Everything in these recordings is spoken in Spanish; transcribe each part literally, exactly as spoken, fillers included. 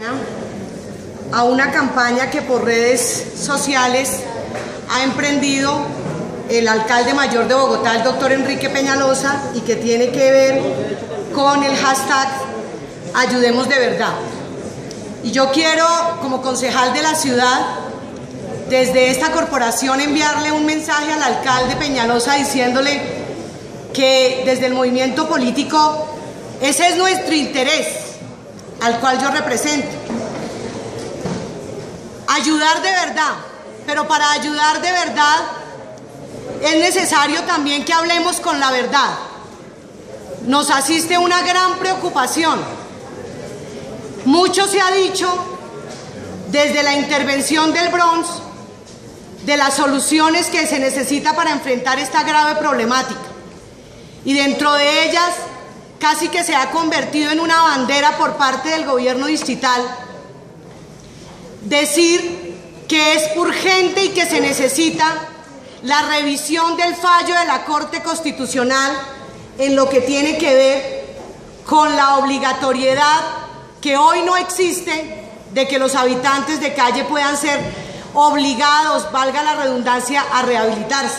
a una campaña que por redes sociales ha emprendido el alcalde mayor de Bogotá, el doctor Enrique Peñalosa, y que tiene que ver con el hashtag Ayudemos de Verdad. Y yo quiero, como concejal de la ciudad, desde esta corporación enviarle un mensaje al alcalde Peñalosa diciéndole que desde el movimiento político ese es nuestro interés, al cual yo represento. Ayudar de verdad, pero para ayudar de verdad es necesario también que hablemos con la verdad. Nos asiste una gran preocupación. Mucho se ha dicho desde la intervención del Bronx de las soluciones que se necesita para enfrentar esta grave problemática. Y dentro de ellas casi que se ha convertido en una bandera por parte del gobierno distrital decir que es urgente y que se necesita la revisión del fallo de la Corte Constitucional en lo que tiene que ver con la obligatoriedad que hoy no existe de que los habitantes de calle puedan ser obligados, valga la redundancia, a rehabilitarse.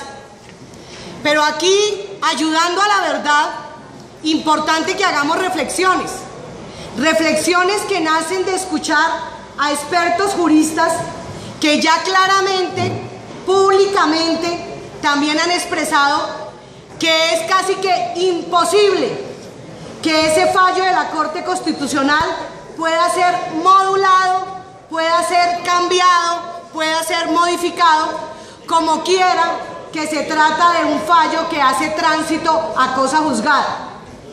Pero aquí, ayudando a la verdad, importante que hagamos reflexiones, reflexiones que nacen de escuchar a expertos juristas que ya claramente, públicamente, también han expresado que es casi que imposible que ese fallo de la Corte Constitucional pueda ser modulado, pueda ser cambiado, pueda ser modificado, como quiera, que se trata de un fallo que hace tránsito a cosa juzgada.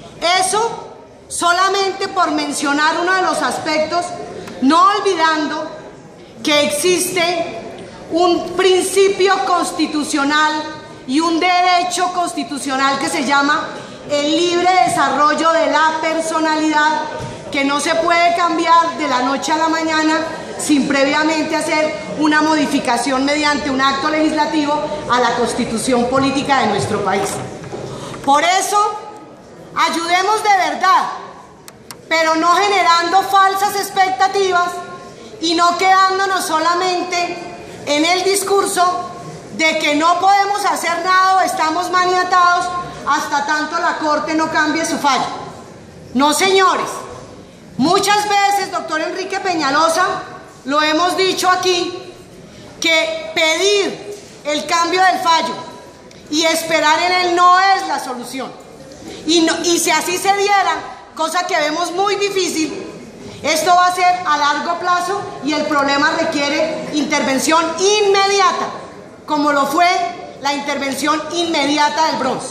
Eso solamente por mencionar uno de los aspectos, no olvidando que existe un principio constitucional y un derecho constitucional que se llama el libre desarrollo de la personalidad, que no se puede cambiar de la noche a la mañana sin previamente hacer una modificación mediante un acto legislativo a la constitución política de nuestro país. Por eso, ayudemos de verdad, pero no generando falsas expectativas y no quedándonos solamente en el discurso de que no podemos hacer nada o estamos maniatados hasta tanto la Corte no cambie su fallo. No, señores. Muchas veces, doctor Enrique Peñalosa, lo hemos dicho aquí, que pedir el cambio del fallo y esperar en él no es la solución. Y, no, y si así se diera, cosa que vemos muy difícil, esto va a ser a largo plazo y el problema requiere intervención inmediata, como lo fue la intervención inmediata del Bronx.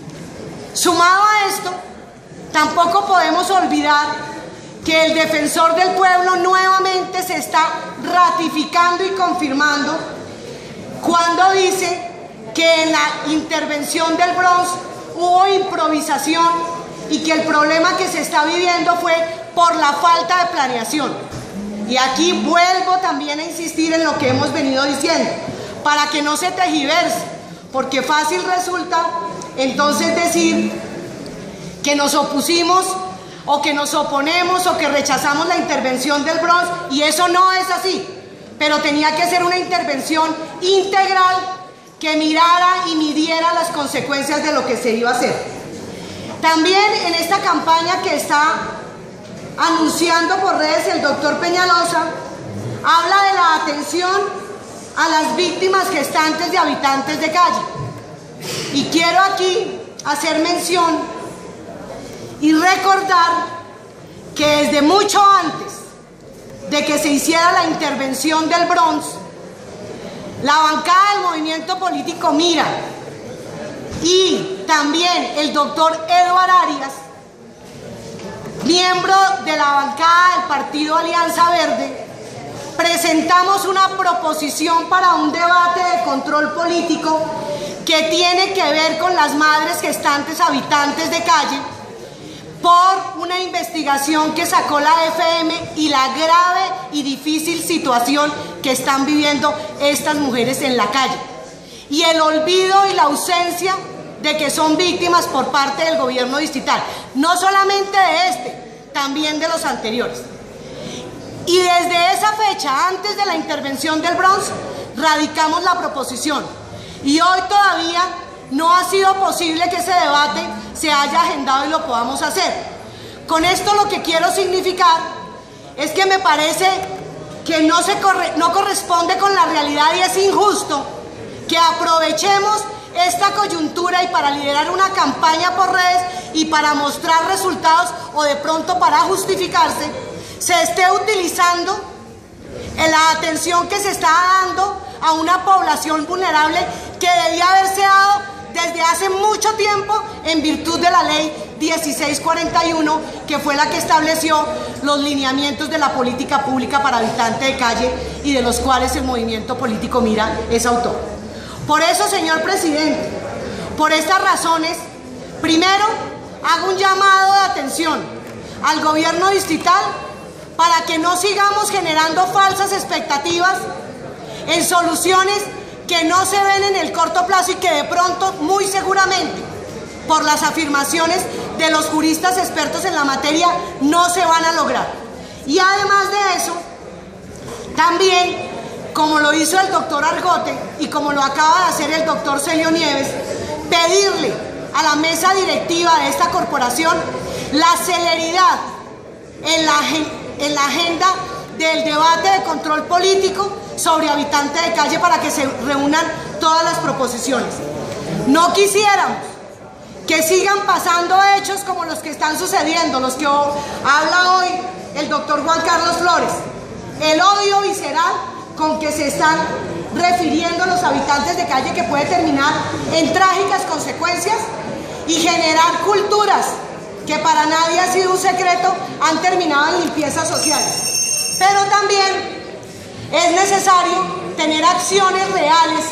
Sumado a esto, tampoco podemos olvidar que el defensor del pueblo nuevamente se está ratificando y confirmando cuando dice que en la intervención del Bronx hubo improvisación y que el problema que se está viviendo fue por la falta de planeación. Y aquí vuelvo también a insistir en lo que hemos venido diciendo, para que no se tergiverse, porque fácil resulta entonces decir que nos opusimos o que nos oponemos o que rechazamos la intervención del Bronx, y eso no es así, pero tenía que ser una intervención integral que mirara y midiera las consecuencias de lo que se iba a hacer. También en esta campaña que está anunciando por redes el doctor Peñalosa, habla de la atención a las víctimas gestantes de habitantes de calle. Y quiero aquí hacer mención y recordar que desde mucho antes de que se hiciera la intervención del Bronx, la bancada del movimiento político Mira y también el doctor Eduard Arias, miembro de la bancada del partido Alianza Verde, presentamos una proposición para un debate de control político que tiene que ver con las madres gestantes habitantes de calle, por una investigación que sacó la F M y la grave y difícil situación que están viviendo estas mujeres en la calle, y el olvido y la ausencia de que son víctimas por parte del gobierno distrital, no solamente de este, también de los anteriores. Y desde esa fecha, antes de la intervención del Bronx, radicamos la proposición. Y hoy todavía no ha sido posible que ese debate se haya agendado y lo podamos hacer. Con esto lo que quiero significar es que me parece que no, se corre, no corresponde con la realidad y es injusto que aprovechemos esta coyuntura y para liderar una campaña por redes y para mostrar resultados o de pronto para justificarse, se esté utilizando en la atención que se está dando a una población vulnerable que debía haberse dado desde hace mucho tiempo en virtud de la ley dieciséis cuarenta y uno, que fue la que estableció los lineamientos de la política pública para habitantes de calle y de los cuales el movimiento político Mira es autor. Por eso, señor presidente, por estas razones, primero hago un llamado de atención al gobierno distrital para que no sigamos generando falsas expectativas en soluciones que no se ven en el corto plazo y que de pronto, muy seguramente, por las afirmaciones de los juristas expertos en la materia, no se van a lograr. Y además de eso, también, como lo hizo el doctor Argote y como lo acaba de hacer el doctor Celio Nieves, pedirle a la mesa directiva de esta corporación la celeridad en la, en la agenda del debate de control político sobre habitantes de calle para que se reúnan todas las proposiciones. No quisiéramos que sigan pasando hechos como los que están sucediendo, los que habla hoy el doctor Juan Carlos Flores, el odio visceral con que se están refiriendo los habitantes de calle, que puede terminar en trágicas consecuencias y generar culturas que para nadie ha sido un secreto, han terminado en limpiezas sociales. Pero también es necesario tener acciones reales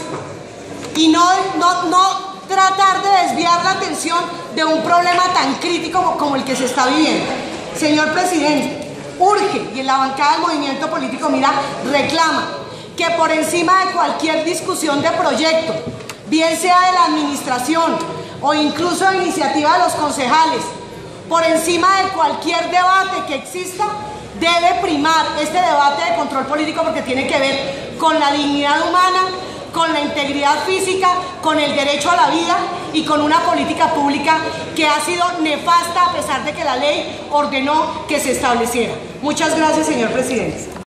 y no, no, no tratar de desviar la atención de un problema tan crítico como, como el que se está viviendo. Señor presidente, urge, y en la bancada del movimiento político Mira reclama que por encima de cualquier discusión de proyecto, bien sea de la administración o incluso de iniciativa de los concejales, por encima de cualquier debate que exista, debe primar este debate de control político, porque tiene que ver con la dignidad humana, con la integridad física, con el derecho a la vida y con una política pública que ha sido nefasta a pesar de que la ley ordenó que se estableciera. Muchas gracias, señor presidente.